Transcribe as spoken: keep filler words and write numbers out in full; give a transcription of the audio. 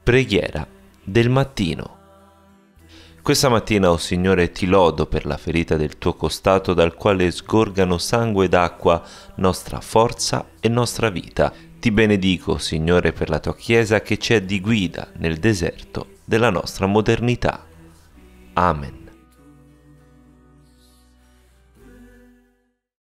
Preghiera del mattino. Questa mattina, o Signore, ti lodo per la ferita del tuo costato, dal quale sgorgano sangue ed acqua, nostra forza e nostra vita. Ti benedico, Signore, per la tua Chiesa che c'è di guida nel deserto della nostra modernità. Amen.